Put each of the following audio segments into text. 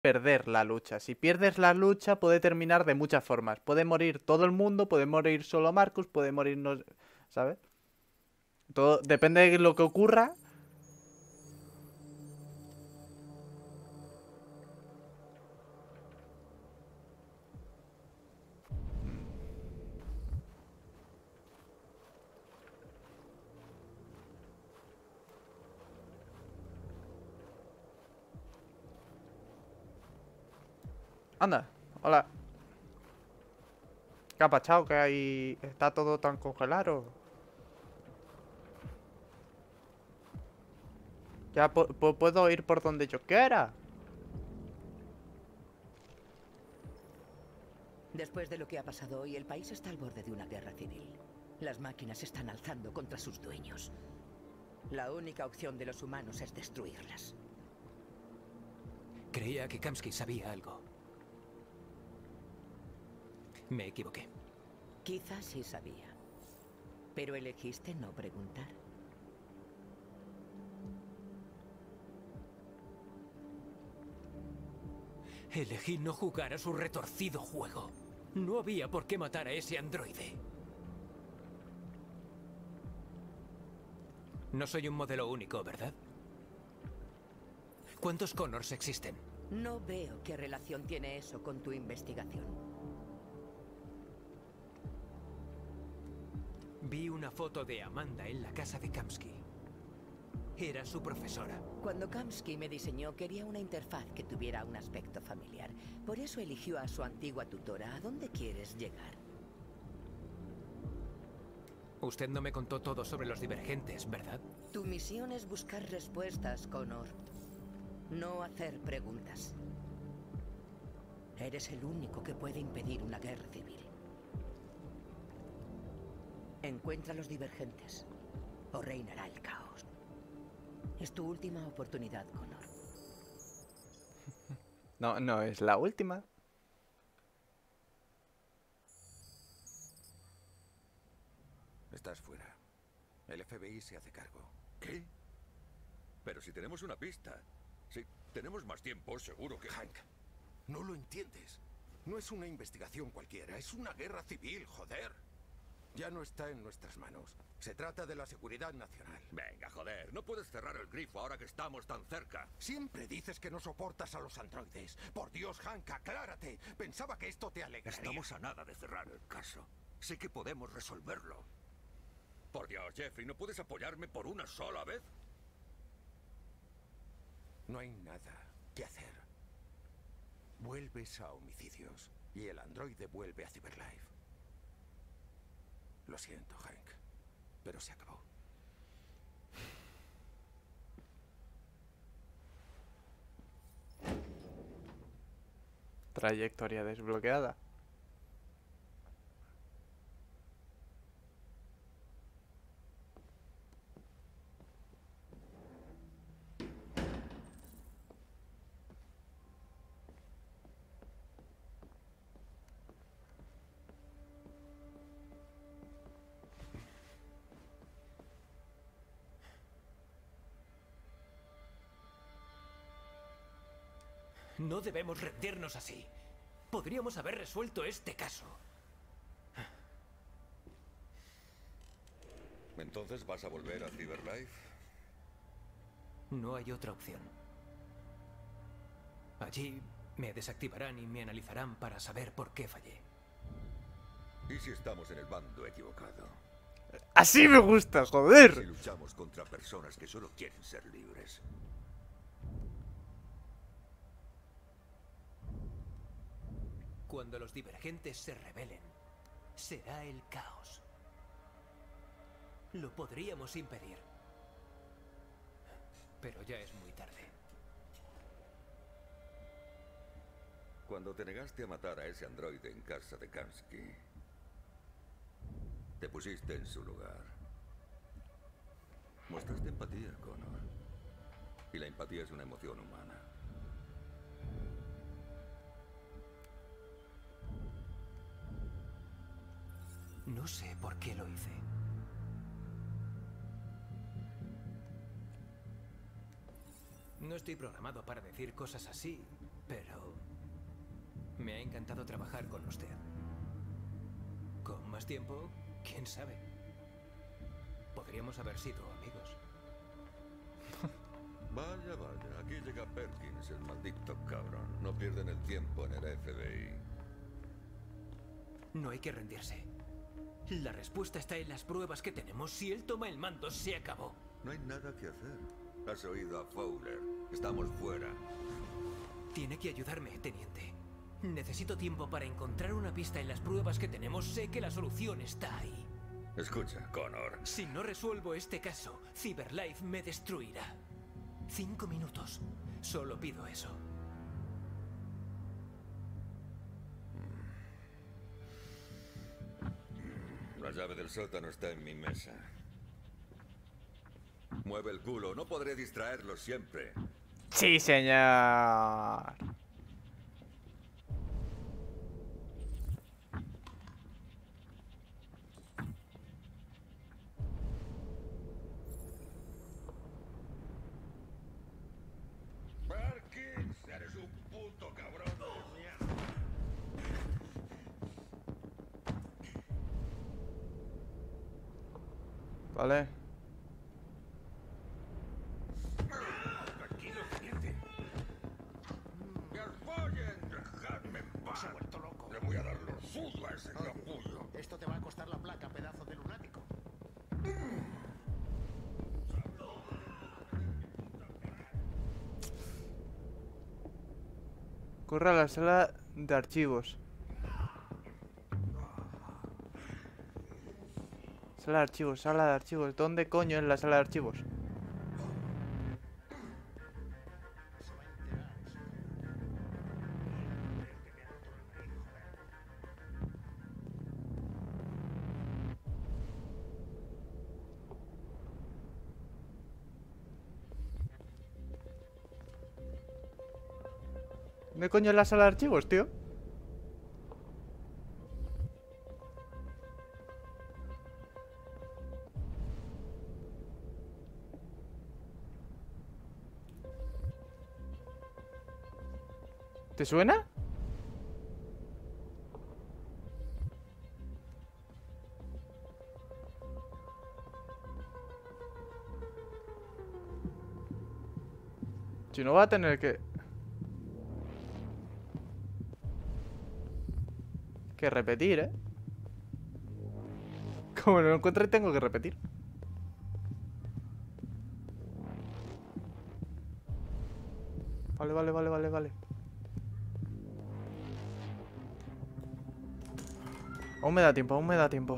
perder la lucha. Si pierdes la lucha puede terminar de muchas formas. Puede morir todo el mundo, puede morir solo Marcus, puede morir no, ¿sabes? Todo depende de lo que ocurra. Anda, hola. ¿Qué ha pasado? ¿Que ahí está todo tan congelado? Ya puedo ir por donde yo quiera. Después de lo que ha pasado hoy, el país está al borde de una guerra civil. Las máquinas se están alzando contra sus dueños. La única opción de los humanos es destruirlas. Creía que Kamsky sabía algo. Me equivoqué. Quizás sí sabía. Pero elegiste no preguntar. Elegí no jugar a su retorcido juego. No había por qué matar a ese androide. No soy un modelo único, ¿verdad? ¿Cuántos Connors existen? No veo qué relación tiene eso con tu investigación. Vi una foto de Amanda en la casa de Kamsky. Era su profesora. Cuando Kamsky me diseñó, quería una interfaz que tuviera un aspecto familiar. Por eso eligió a su antigua tutora. ¿A dónde quieres llegar? Usted no me contó todo sobre los divergentes, ¿verdad? Tu misión es buscar respuestas, Connor. No hacer preguntas. Eres el único que puede impedir una guerra civil. Encuentra a los divergentes, o reinará el caos. Es tu última oportunidad, Connor. No, no es la última. Estás fuera. El FBI se hace cargo. ¿Qué? Pero si tenemos una pista. Si tenemos más tiempo, seguro que... Hank, no lo entiendes. No es una investigación cualquiera, es una guerra civil, joder. Ya no está en nuestras manos. Se trata de la seguridad nacional. Venga, joder, no puedes cerrar el grifo ahora que estamos tan cerca. Siempre dices que no soportas a los androides. Por Dios, Hank, aclárate. Pensaba que esto te alegraría. Estamos a nada de cerrar el caso. Sé que podemos resolverlo. Por Dios, Jeffrey, ¿no puedes apoyarme por una sola vez? No hay nada que hacer. Vuelves a homicidios y el androide vuelve a Cyberlife. Lo siento, Hank, pero se acabó. Trayectoria desbloqueada. No debemos rendirnos así. Podríamos haber resuelto este caso. ¿Entonces vas a volver a Cyberlife? No hay otra opción. Allí me desactivarán y me analizarán para saber por qué fallé. ¿Y si estamos en el bando equivocado? Así me gusta, Si joder. luchamos contra personas que solo quieren ser libres. Cuando los divergentes se rebelen, será el caos. Lo podríamos impedir. Pero ya es muy tarde. Cuando te negaste a matar a ese androide en casa de Kamsky, te pusiste en su lugar. Mostraste empatía, Connor. Y la empatía es una emoción humana. No sé por qué lo hice. No estoy programado para decir cosas así, pero me ha encantado trabajar con usted. Con más tiempo, quién sabe. Podríamos haber sido amigos. Vaya, vaya. Aquí llega Perkins, el maldito cabrón. No pierden el tiempo en el FBI. No hay que rendirse. La respuesta está en las pruebas que tenemos. Si él toma el mando, se acabó. No hay nada que hacer. Has oído a Fowler. Estamos fuera. Tiene que ayudarme, teniente. Necesito tiempo para encontrar una pista en las pruebas que tenemos. Sé que la solución está ahí. Escucha, Connor. Si no resuelvo este caso, CyberLife me destruirá. 5 minutos. Solo pido eso. La llave del sótano está en mi mesa. Mueve el culo. No podré distraerlo siempre. Sí, señor. Perkins, eres un puto cabrón de mierda. Vale. Tranquilo, teniente. ¡Que os follen! ¡Dejadme en paz! Se ha vuelto loco. Le voy a dar los sudo a ese capullo. Esto te va a costar la placa, pedazo de lunático. Corre a la sala de archivos. Sala de archivos, sala de archivos. ¿Dónde coño es la sala de archivos? ¿Dónde coño es la sala de archivos, tío? ¿Te suena? Si no va a tener que repetir, ¿eh? Como no lo encuentre, tengo que repetir. Vale. Aún me da tiempo.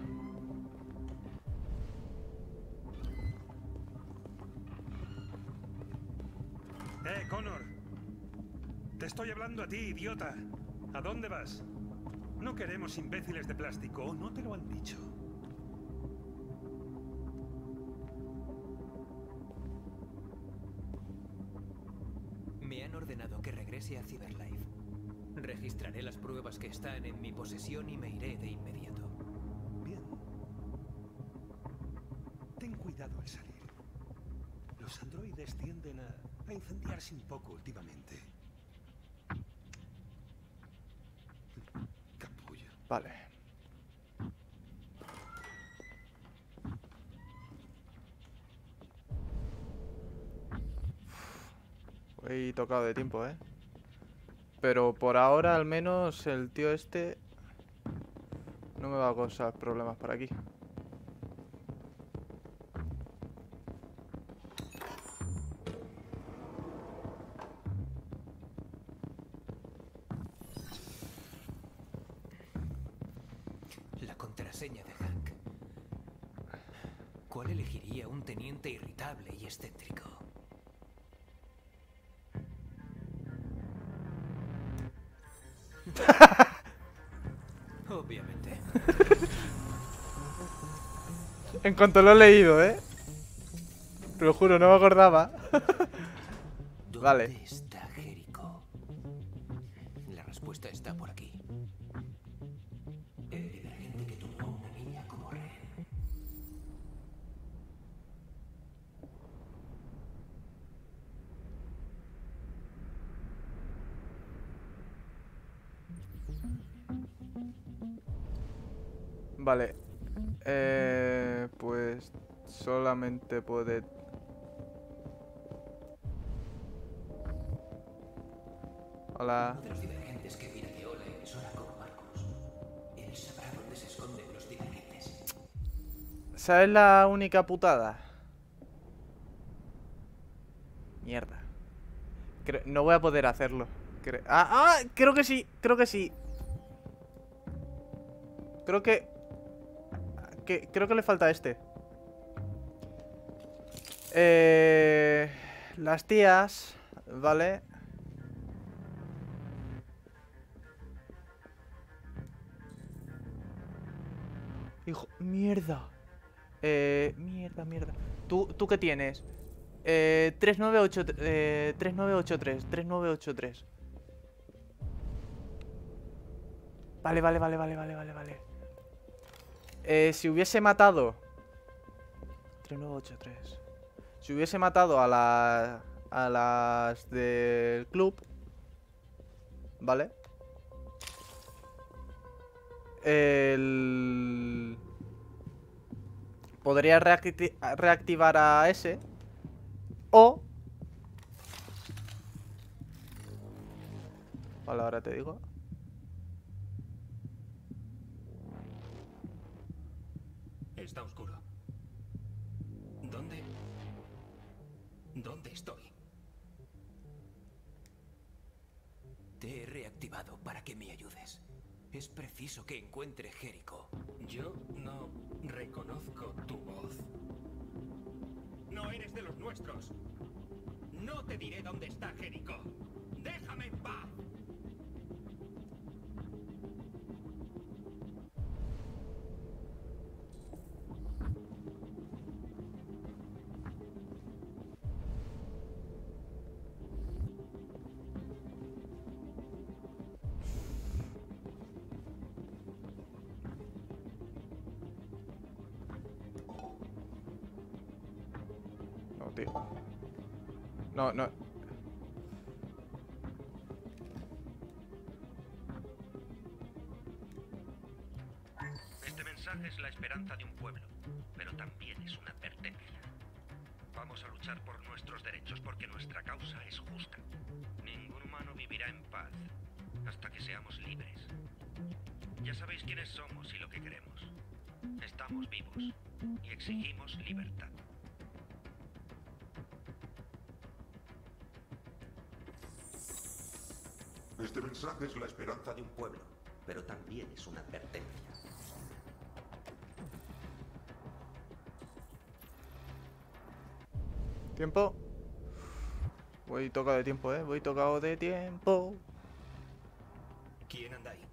Connor. Te estoy hablando a ti, idiota. ¿A dónde vas? No queremos imbéciles de plástico, ¿o no te lo han dicho? Me han ordenado que regrese a CyberLife. Registraré las pruebas que están en mi posesión y me iré de inmediato. Bien. Ten cuidado al salir. Los androides tienden a incendiarse un poco últimamente. Capullo. Vale. He tocado de tiempo, ¿eh? Pero por ahora al menos el tío este no me va a causar problemas por aquí. La contraseña de Hank. ¿Cuál elegiría un teniente irritable y excéntrico? Obviamente. En cuanto lo he leído, ¿eh? Te lo juro, no me acordaba. ¿Dónde Vale. está Jericho? La respuesta está por aquí. El agente que tomó a una niña como rehén. Vale. Pues solamente puede... Hola. Uno de los divergentes que pirateó la emisora con Marcus. Él sabrá dónde se esconden los divergentes. ¿Sabes la única putada? Mierda. No voy a poder hacerlo. Creo que sí, creo que sí. Creo que le falta este. Las tías, ¿vale? Hijo, mierda. Mierda. ¿Tú qué tienes? 3983. Vale. Si hubiese matado 3983. Si hubiese matado a las del club, ¿vale? Podría reactivar a ese. O... Vale, ahora te digo. Está oscuro. ¿Dónde estoy? Te he reactivado para que me ayudes. Es preciso que encuentre Jericho. Yo no reconozco tu voz. No eres de los nuestros. No te diré dónde está Jericho. ¡Déjame en paz! No, tío. No. Este mensaje es la esperanza de un pueblo, pero también es una advertencia. Vamos a luchar por nuestros derechos porque nuestra causa es justa. Ningún humano vivirá en paz hasta que seamos libres. Ya sabéis quiénes somos y lo que queremos. Estamos vivos y exigimos libertad. Este mensaje es la esperanza de un pueblo, pero también es una advertencia. Tiempo. Voy tocado de tiempo, voy tocado de tiempo. ¿Quién anda ahí?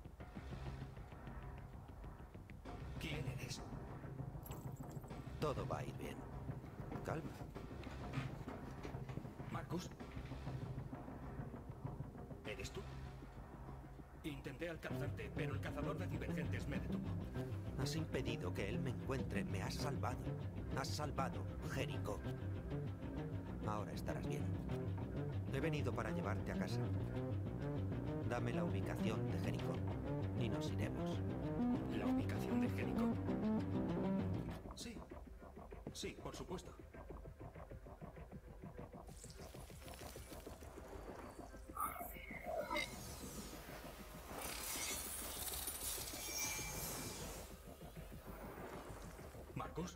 ¿Quién eres? Todo va a ir bien. Calma. ¿Marcus? ¿Eres tú? Intenté alcanzarte, pero el cazador de divergentes me detuvo. Has impedido que él me encuentre. Me has salvado. Has salvado, Jericho. Ahora estarás bien. He venido para llevarte a casa. Dame la ubicación de Jericho y nos iremos. ¿La ubicación de Jericho? Sí, por supuesto. ¿Marcus?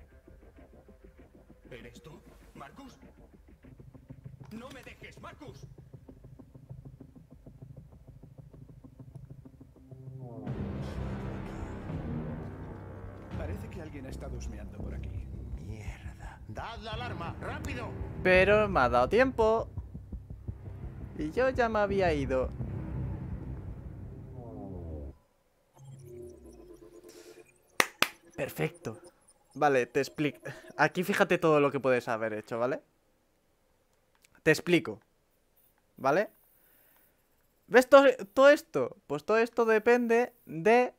¿Eres tú? ¿Marcus? ¡No me dejes, Marcus! Parece que alguien ha estado husmeando por aquí. Mierda. ¡Dad la alarma! ¡Rápido! Pero me ha dado tiempo. Y yo ya me había ido. Perfecto. Vale, te explico. Aquí fíjate todo lo que puedes haber hecho, ¿vale? Te explico. ¿Vale? ¿Ves todo esto? Pues todo esto depende de...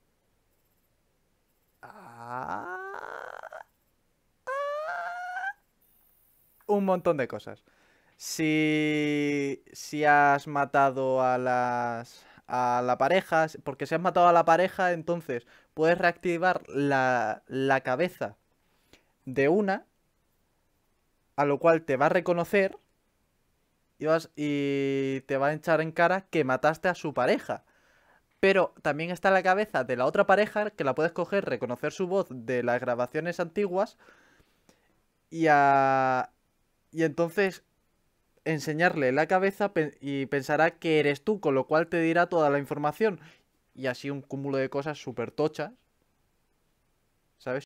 un montón de cosas. Si has matado a a la pareja, porque si has matado a la pareja, entonces puedes reactivar la cabeza de una, a lo cual te va a reconocer y te va a echar en cara que mataste a su pareja. Pero también está la cabeza de la otra pareja, que la puedes coger, reconocer su voz de las grabaciones antiguas y entonces enseñarle la cabeza y pensará que eres tú, con lo cual te dirá toda la información. Y así un cúmulo de cosas súper tochas, ¿sabes?